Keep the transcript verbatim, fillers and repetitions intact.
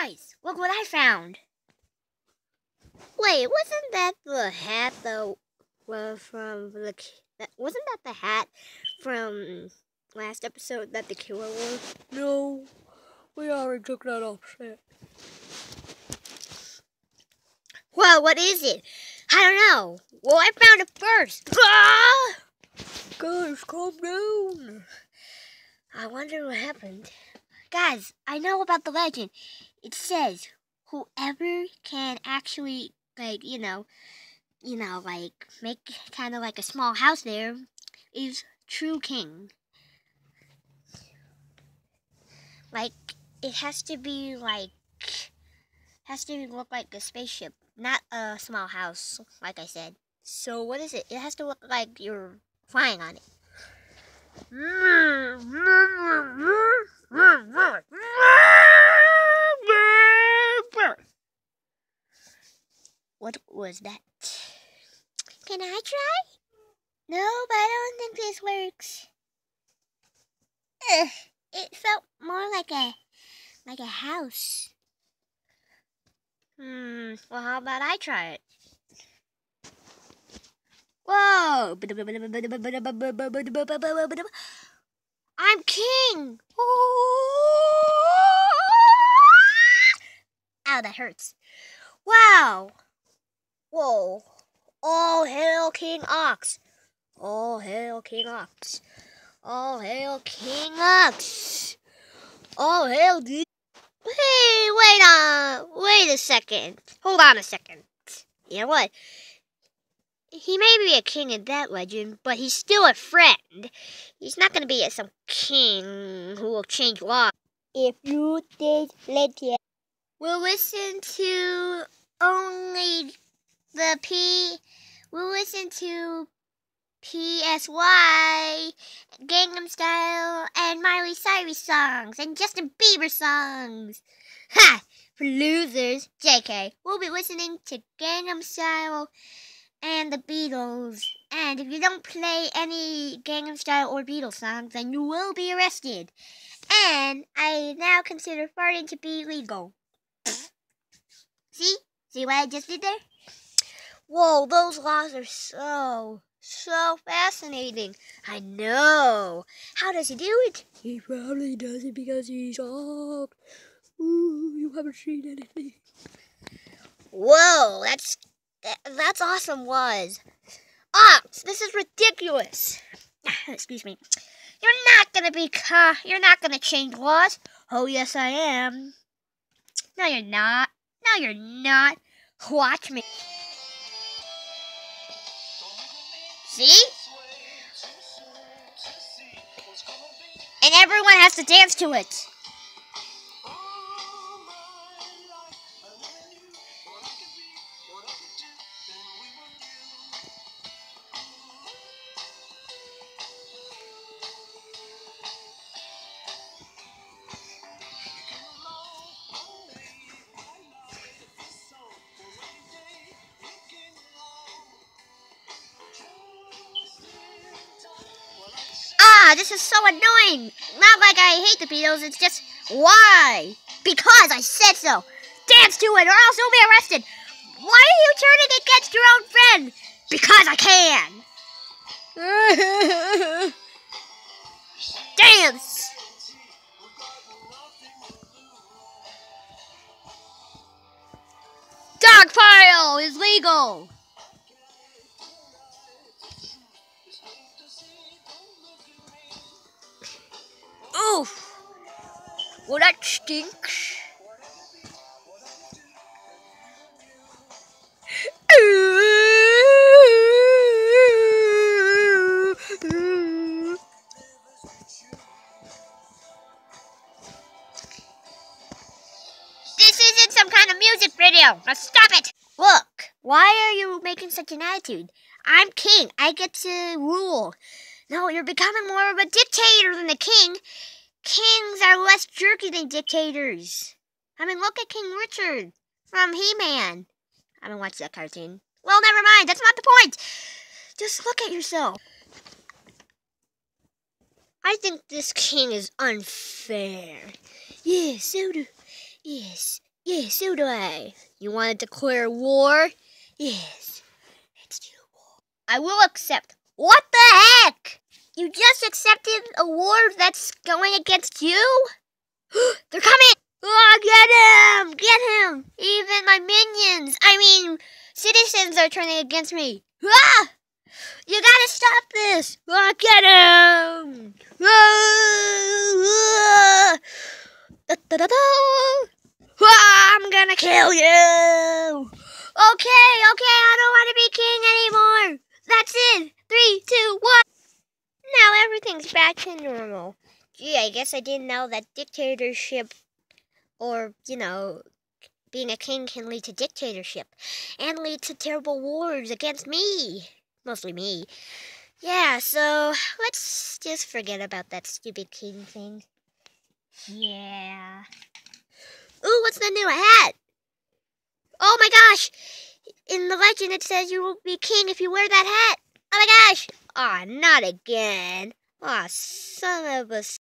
Guys, look what I found. Wait, wasn't that the hat though? Well, from the that wasn't that the hat from last episode that the killer wore? No, we already took that off set. Well, what is it? I don't know. Well, I found it first. Ah! Guys, calm down. I wonder what happened. Guys, I know about the legend. It says whoever can actually, like, you know, you know, like, make kind of like a small house there is true king. Like, it has to be like, has to look like a spaceship, not a small house, like I said. So what is it? It has to look like you're flying on it. What was that? Can I try? No, but I don't think this works. Ugh, it felt more like a like a house. Hmm, well, how about I try it? Whoa! I'm king! Ow, that hurts. Wow! Whoa! All hail King Ox! All hail King Ox! All hail King Ox! All hail D. Hey, wait on, wait a second. Hold on a second. You know what? He may be a king in that legend, but he's still a friend. He's not going to be a, some king who will change laws. If you did let it, we'll listen to only the P. We'll listen to P S Y, Gangnam Style, and Miley Cyrus songs, and Justin Bieber songs. Ha! For losers, J K. We'll be listening to Gangnam Style and the Beatles. And if you don't play any Gangnam Style or Beatles songs, then you will be arrested. And I now consider farting to be legal. See? See what I just did there? Whoa, those laws are so, so fascinating. I know. How does he do it? He probably does it because he's shocked. Ooh, you haven't seen anything. Whoa, that's that, that's awesome, was. Ah, this is ridiculous. Excuse me. You're not gonna be ca- You're not gonna change laws. Oh yes, I am. No, you're not. No, you're not. Watch me. See? And everyone has to dance to it. Ah, this is so annoying. Not like I hate the Beatles, it's just why? Because I said so. Dance to it or else you'll be arrested. Why are you turning against your own friend? Because I can. Dance. Dogpile is legal. Oof. Well, that stinks. This isn't some kind of music video. Now stop it. Look, why are you making such an attitude? I'm king. I get to rule. No, you're becoming more of a dictator than a king. Kings are less jerky than dictators. I mean, look at King Richard from He-Man. I haven't watched that cartoon. Well, never mind. That's not the point. Just look at yourself. I think this king is unfair. Yes, so do. Yes, Yes, so do I. You want to declare war? Yes. Let's do war. I will accept. What the heck? You just accepted a war that's going against you? They're coming! Oh, get him! Get him! Even my minions, I mean, citizens are turning against me. Ah! You gotta stop this! Oh, get him! Ah! Da, da, da, da. Ah, I'm gonna kill you! Okay, okay, I don't want to be king anymore. That's it. Three, two, one. Now everything's back to normal. Gee, I guess I didn't know that dictatorship, or, you know, being a king can lead to dictatorship and lead to terrible wars against me. Mostly me. Yeah, so let's just forget about that stupid king thing. Yeah. Ooh, what's the new hat? Oh my gosh! In the legend it says you will be king if you wear that hat. Oh my gosh! Aw, oh, not again. Aw, oh, son of a